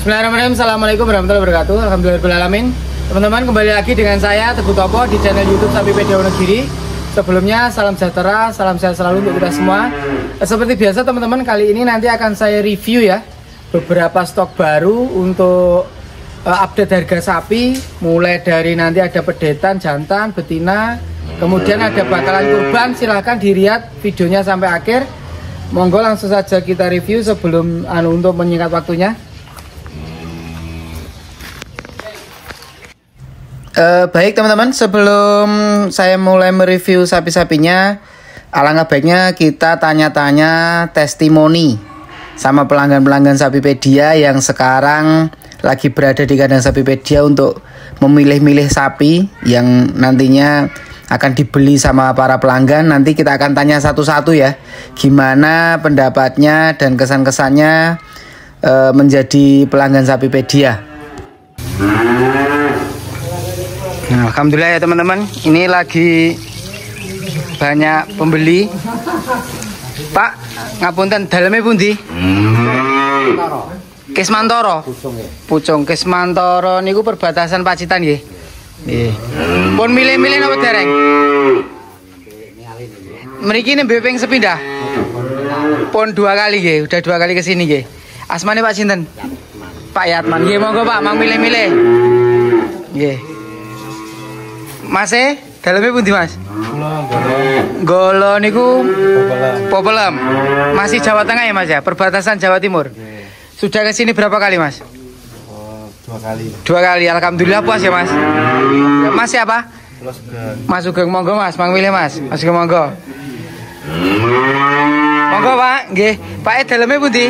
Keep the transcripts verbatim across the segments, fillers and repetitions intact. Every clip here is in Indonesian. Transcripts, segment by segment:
Bismillahirrahmanirrahim. Assalamualaikum warahmatullahi wabarakatuh. Alhamdulillahirrahmanirrahim. Teman-teman, kembali lagi dengan saya Teguh Topo di channel YouTube Sapipedia Wonogiri. Sebelumnya salam sejahtera, salam sehat selalu untuk kita semua. Seperti biasa teman-teman, kali ini nanti akan saya review ya beberapa stok baru untuk uh, update harga sapi. Mulai dari nanti ada pedetan, jantan, betina, kemudian ada bakalan kurban. Silahkan dilihat videonya sampai akhir. Monggo langsung saja kita review sebelum anu untuk menyingkat waktunya. Uh, baik teman-teman, sebelum saya mulai mereview sapi-sapinya, alangkah baiknya kita tanya-tanya testimoni sama pelanggan-pelanggan Sapipedia yang sekarang lagi berada di kandang Sapipedia untuk memilih-milih sapi yang nantinya akan dibeli sama para pelanggan. Nanti kita akan tanya satu-satu ya, gimana pendapatnya dan kesan-kesannya uh, menjadi pelanggan Sapipedia. Nah, alhamdulillah ya teman-teman, ini lagi banyak pembeli. Pak, ngapunten dalamnya pundi? Kismantoro. Pucung Kismantoro niku perbatasan Pacitan nggih. Nggih. Pun milih-milih napa dereng? Mriki nembe ping sepindah. Pun dua kali nggih, udah dua kali ke sini nggih. Asmane Pak sinten? Pak Yatman. Nggih, monggo Pak, mang milih-milih. Nggih. Mas e, dalamnya pundi Mas? Golo niku Popelem. Masih Jawa Tengah ya Mas ya, perbatasan Jawa Timur. Sudah ke sini berapa kali Mas? Oh, dua kali. Dua kali, alhamdulillah puas ya Mas. Mas siapa? Mas Sugeng, monggo Mas, mang milih Mas. Mas Sugeng monggo. Monggo Pak, nggih. Pak e dalamnya pundi?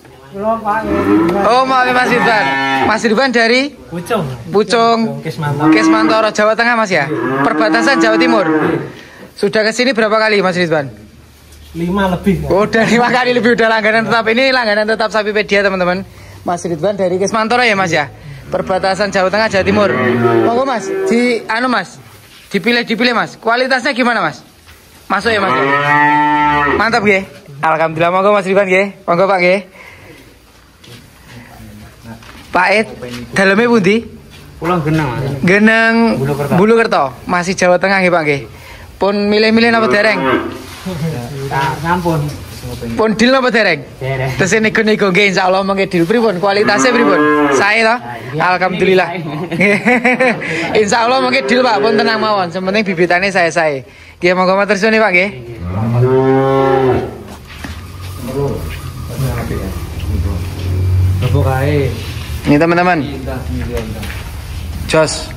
Oh, maaf Mas Ridwan. Mas Ridwan dari Pucung. Pucung Kismantoro. Kismantoro, Jawa Tengah Mas ya. Perbatasan Jawa Timur. Sudah ke sini berapa kali Mas Ridwan? Lima lebih. Oh, udah lima kali lebih, udah langganan tetap. Ini langganan tetap Sapipedia teman-teman. Mas Ridwan dari Kismantoro ya Mas ya. Perbatasan Jawa Tengah Jawa Timur. Monggo Mas, di anu Mas. Dipilih dipilih Mas. Kualitasnya gimana Mas? Masuk ya Mas. Ya? Mantap nggih. Alhamdulillah, monggo Mas Ridwan nggih. Monggo Pak nggih. Pak Ed, dalamnya pundi? Pulang Geneng. Geneng Bulukerto, masih Jawa Tengah nggih Pak nggih. Pun milih-milih napa dereng? Sampun. Pun deal napa dereng? Dereng. Terus nego-nego nggih insyaallah mengke deal pripun? Kualitasnya pripun? Sae to? Alhamdulillah. Insyaallah mengke deal Pak, pun tenang mawon. Sementing bibitane sae-sae. Nggih monggo matur suwun Pak nggih. Bukae. Ini teman-teman. Jos.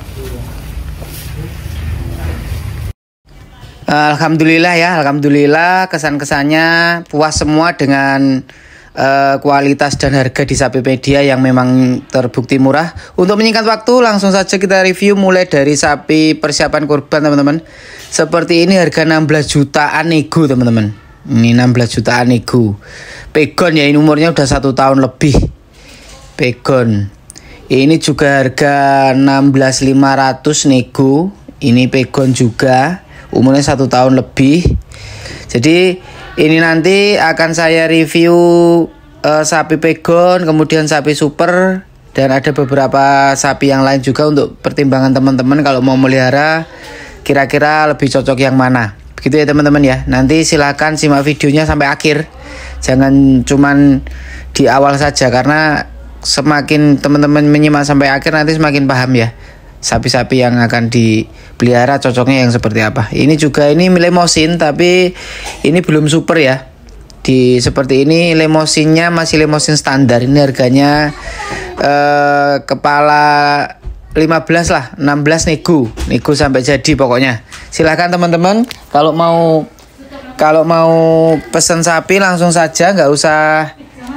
Alhamdulillah ya, alhamdulillah kesan-kesannya puas semua dengan uh, kualitas dan harga di Sapipedia yang memang terbukti murah. Untuk menyingkat waktu, langsung saja kita review mulai dari sapi persiapan kurban teman-teman. Seperti ini harga enam belas jutaan nego teman-teman. Ini enam belas jutaan nego. Pegon ya, ini umurnya udah satu tahun lebih. Pegon. Ini juga harga enam belas lima ratus nego. Ini pegon juga. Umurnya satu tahun lebih. Jadi ini nanti akan saya review uh, sapi pegon, kemudian sapi super, dan ada beberapa sapi yang lain juga untuk pertimbangan teman-teman kalau mau melihara kira-kira lebih cocok yang mana. Begitu ya teman-teman ya. Nanti silahkan simak videonya sampai akhir. Jangan cuman di awal saja, karena semakin teman-teman menyimak sampai akhir nanti semakin paham ya sapi-sapi yang akan dipelihara cocoknya yang seperti apa. Ini juga ini lemosin, tapi ini belum super ya. Di seperti ini lemosinnya masih lemosin standar. Ini harganya eh, kepala lima belas lah, enam belas nego. Nego sampai jadi pokoknya. Silahkan teman-teman kalau mau kalau mau pesan sapi langsung saja, nggak usah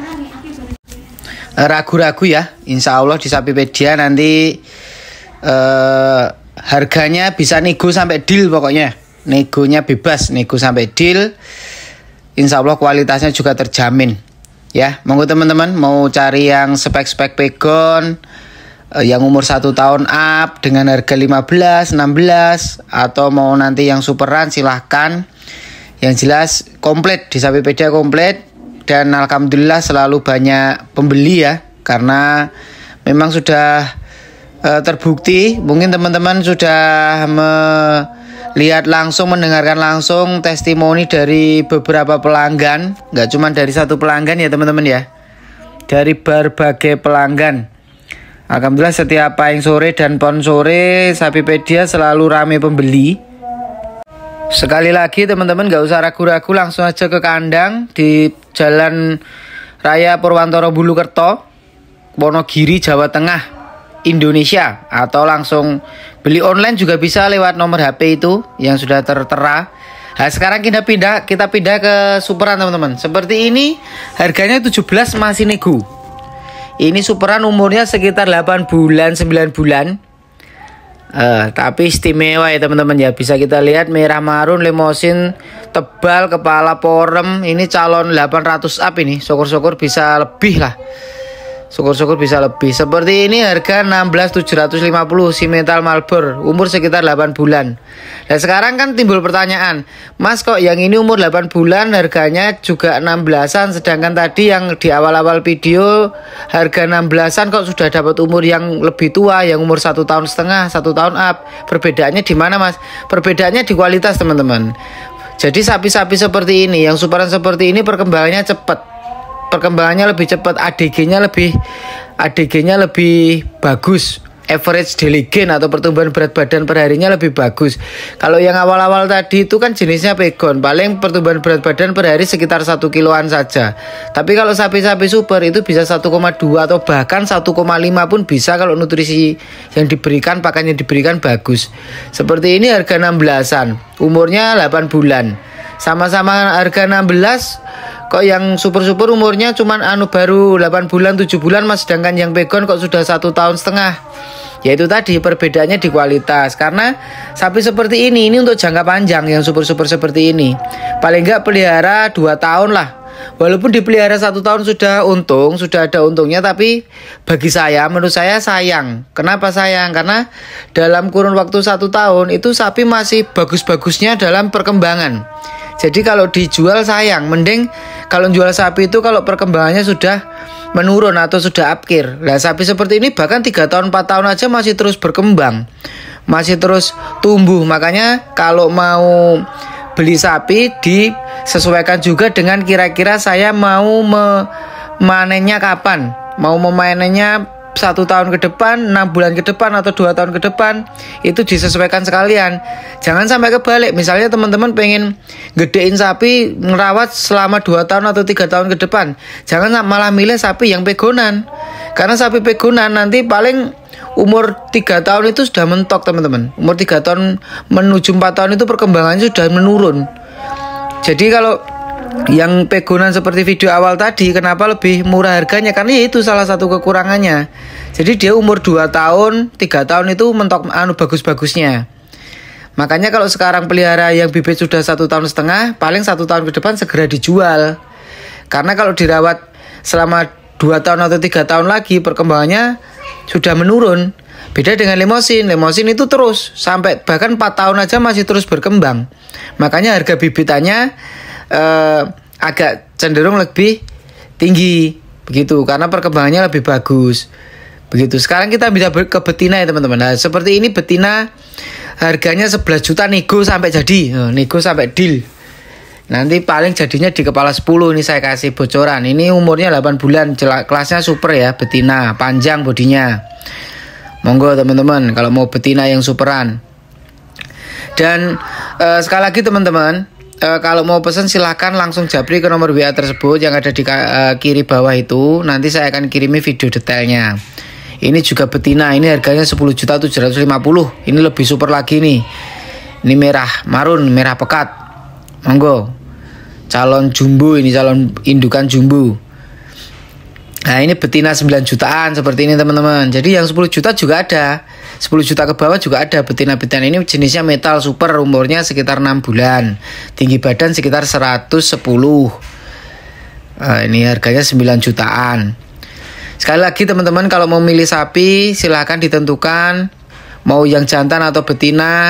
ragu-ragu ya. Insya Allah di Sapipedia nanti Uh, harganya bisa nego sampai deal pokoknya. Negonya bebas, nego sampai deal. Insya Allah kualitasnya juga terjamin. Ya, monggo teman-teman mau cari yang spek-spek pegon uh, yang umur satu tahun up dengan harga lima belas, enam belas, atau mau nanti yang superan silahkan. Yang jelas komplit di Sapipedia komplit, dan alhamdulillah selalu banyak pembeli ya karena memang sudah uh, terbukti. Mungkin teman-teman sudah melihat langsung, mendengarkan langsung testimoni dari beberapa pelanggan, nggak cuma dari satu pelanggan ya teman-teman ya, dari berbagai pelanggan. Alhamdulillah setiap pahing sore dan pon sore Sapipedia selalu ramai pembeli. Sekali lagi teman-teman gak usah ragu-ragu, langsung aja ke kandang di Jalan Raya Purwantoro Bulukerto, Wonogiri, Jawa Tengah, Indonesia. Atau langsung beli online juga bisa lewat nomor H P itu yang sudah tertera. Nah sekarang kita pindah, kita pindah ke superan teman-teman. Seperti ini harganya tujuh belas masih nego. Ini superan umurnya sekitar delapan bulan, sembilan bulan. Uh, tapi istimewa ya teman-teman ya, bisa kita lihat merah marun, lemosin, tebal, kepala porem. Ini calon delapan ratus up ini, syukur-syukur bisa lebih lah, syukur-syukur bisa lebih. Seperti ini harga enam belas tujuh ratus lima puluh, si metal Marlboro, umur sekitar delapan bulan. Nah sekarang kan timbul pertanyaan, Mas kok yang ini umur delapan bulan harganya juga enam belasan, sedangkan tadi yang di awal-awal video harga enam belasan kok sudah dapat umur yang lebih tua, yang umur satu tahun setengah, satu tahun up. Perbedaannya di mana Mas? Perbedaannya di kualitas teman-teman. Jadi sapi-sapi seperti ini, yang superan seperti ini perkembangannya cepat, perkembangannya lebih cepat, A D G-nya lebih A D G-nya lebih bagus, average daily gain atau pertumbuhan berat badan perharinya lebih bagus. Kalau yang awal-awal tadi itu kan jenisnya pegon, paling pertumbuhan berat badan per hari sekitar satu kiloan saja. Tapi kalau sapi-sapi super itu bisa satu koma dua atau bahkan satu koma lima pun bisa kalau nutrisi yang diberikan, pakannya diberikan bagus. Seperti ini harga enam belasan, umurnya delapan bulan. Sama-sama harga enam belas. Kok yang super-super umurnya cuman anu baru delapan bulan, tujuh bulan Mas, sedangkan yang pegon kok sudah satu tahun setengah. Yaitu tadi perbedaannya di kualitas. Karena sapi seperti ini ini untuk jangka panjang, yang super-super seperti ini paling enggak pelihara dua tahun lah. Walaupun dipelihara satu tahun sudah untung, sudah ada untungnya, tapi bagi saya, menurut saya sayang. Kenapa sayang? Karena dalam kurun waktu satu tahun itu sapi masih bagus-bagusnya dalam perkembangan. Jadi kalau dijual sayang, mending kalau jual sapi itu kalau perkembangannya sudah menurun atau sudah upkir. Nah sapi seperti ini bahkan tiga tahun empat tahun aja masih terus berkembang, masih terus tumbuh. Makanya kalau mau beli sapi disesuaikan juga dengan kira-kira saya mau memanennya kapan, mau memanennya satu tahun ke depan, enam bulan ke depan, atau dua tahun ke depan. Itu disesuaikan sekalian. Jangan sampai kebalik. Misalnya teman-teman pengen gedein sapi, ngerawat selama dua tahun atau tiga tahun ke depan, jangan malah milih sapi yang pegonan. Karena sapi pegonan nanti paling umur tiga tahun itu sudah mentok teman-teman. Umur tiga tahun menuju empat tahun itu perkembangannya sudah menurun. Jadi kalau yang pegonan seperti video awal tadi, kenapa lebih murah harganya? Karena itu salah satu kekurangannya. Jadi dia umur dua tahun, tiga tahun itu mentok anu bagus-bagusnya. Makanya kalau sekarang pelihara yang bibit sudah satu tahun setengah, paling satu tahun ke depan segera dijual. Karena kalau dirawat selama dua tahun atau tiga tahun lagi, perkembangannya sudah menurun. Beda dengan lemosin. Lemosin itu terus sampai bahkan empat tahun aja masih terus berkembang. Makanya harga bibitannya Uh, agak cenderung lebih tinggi begitu, karena perkembangannya lebih bagus begitu. Sekarang kita bisa ke betina ya teman-teman. Nah, seperti ini betina harganya sebelas juta nego sampai jadi, oh, nego sampai deal. Nanti paling jadinya di kepala sepuluh. Ini saya kasih bocoran. Ini umurnya delapan bulan, kelasnya super ya, betina, panjang bodinya. Monggo teman-teman kalau mau betina yang superan. Dan uh, sekali lagi teman-teman, Uh, kalau mau pesan silahkan langsung japri ke nomor W A tersebut yang ada di uh, kiri bawah itu. Nanti saya akan kirimi video detailnya. Ini juga betina, ini harganya sepuluh juta tujuh ratus lima puluh. Ini lebih super lagi nih. Ini merah marun, merah pekat. Monggo. Calon jumbo, ini calon indukan jumbo. Nah ini betina sembilan jutaan seperti ini teman-teman. Jadi yang sepuluh juta juga ada, sepuluh juta ke bawah juga ada betina-betina. Ini jenisnya metal super, umurnya sekitar enam bulan, tinggi badan sekitar seratus sepuluh. Nah, ini harganya sembilan jutaan. Sekali lagi teman-teman, kalau mau milih sapi silahkan ditentukan mau yang jantan atau betina.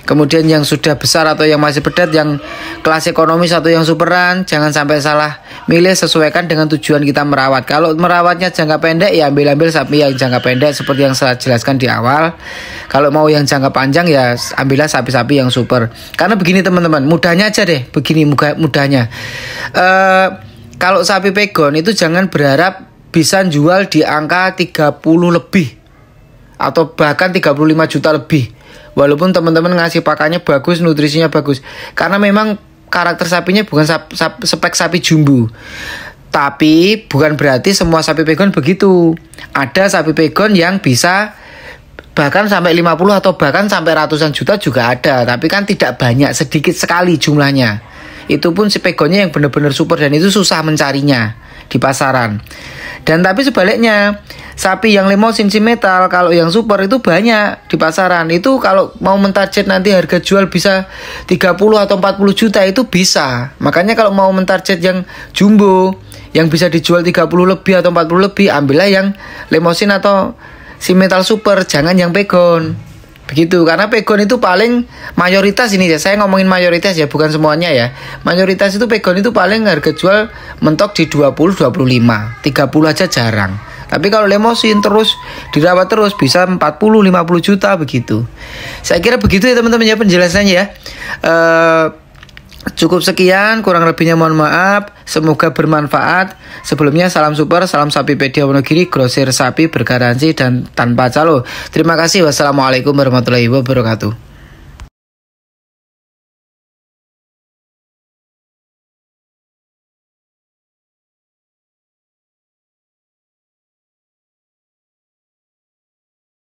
Kemudian yang sudah besar atau yang masih pedet, yang kelas ekonomis atau yang superan, jangan sampai salah milih, sesuaikan dengan tujuan kita merawat. Kalau merawatnya jangka pendek, ya ambil-ambil sapi yang jangka pendek seperti yang saya jelaskan di awal. Kalau mau yang jangka panjang, ya ambillah sapi-sapi yang super. Karena begini teman-teman, mudahnya aja deh, begini mudahnya. Uh, kalau sapi pegon itu jangan berharap bisa jual di angka tiga puluh lebih atau bahkan tiga puluh lima juta lebih. Walaupun teman-teman ngasih pakannya bagus, nutrisinya bagus. Karena memang karakter sapinya bukan sap, sap, spek sapi jumbo. Tapi bukan berarti semua sapi pegon begitu. Ada sapi pegon yang bisa bahkan sampai lima puluh atau bahkan sampai ratusan juta juga ada. Tapi kan tidak banyak, sedikit sekali jumlahnya. Itu pun si pegonnya yang benar-benar super dan itu susah mencarinya di pasaran. Dan tapi sebaliknya, sapi yang limousin si metal kalau yang super itu banyak di pasaran. Itu kalau mau mentarget nanti harga jual bisa tiga puluh atau empat puluh juta itu bisa. Makanya kalau mau mentarget yang jumbo yang bisa dijual tiga puluh lebih atau empat puluh lebih, ambillah yang limousin atau si metal super, jangan yang pegon. Begitu, karena pegon itu paling mayoritas ini ya, saya ngomongin mayoritas ya, bukan semuanya ya. Mayoritas itu pegon itu paling harga jual mentok di dua puluh, dua puluh lima, tiga puluh aja jarang. Tapi kalau limousin terus dirawat terus bisa empat puluh, lima puluh juta begitu. Saya kira begitu ya teman-teman ya penjelasannya ya. Uh, Cukup sekian, kurang lebihnya mohon maaf. Semoga bermanfaat. Sebelumnya salam super, salam Sapipedia Wonogiri, grosir sapi bergaransi dan tanpa calo. Terima kasih. Wassalamualaikum warahmatullahi wabarakatuh.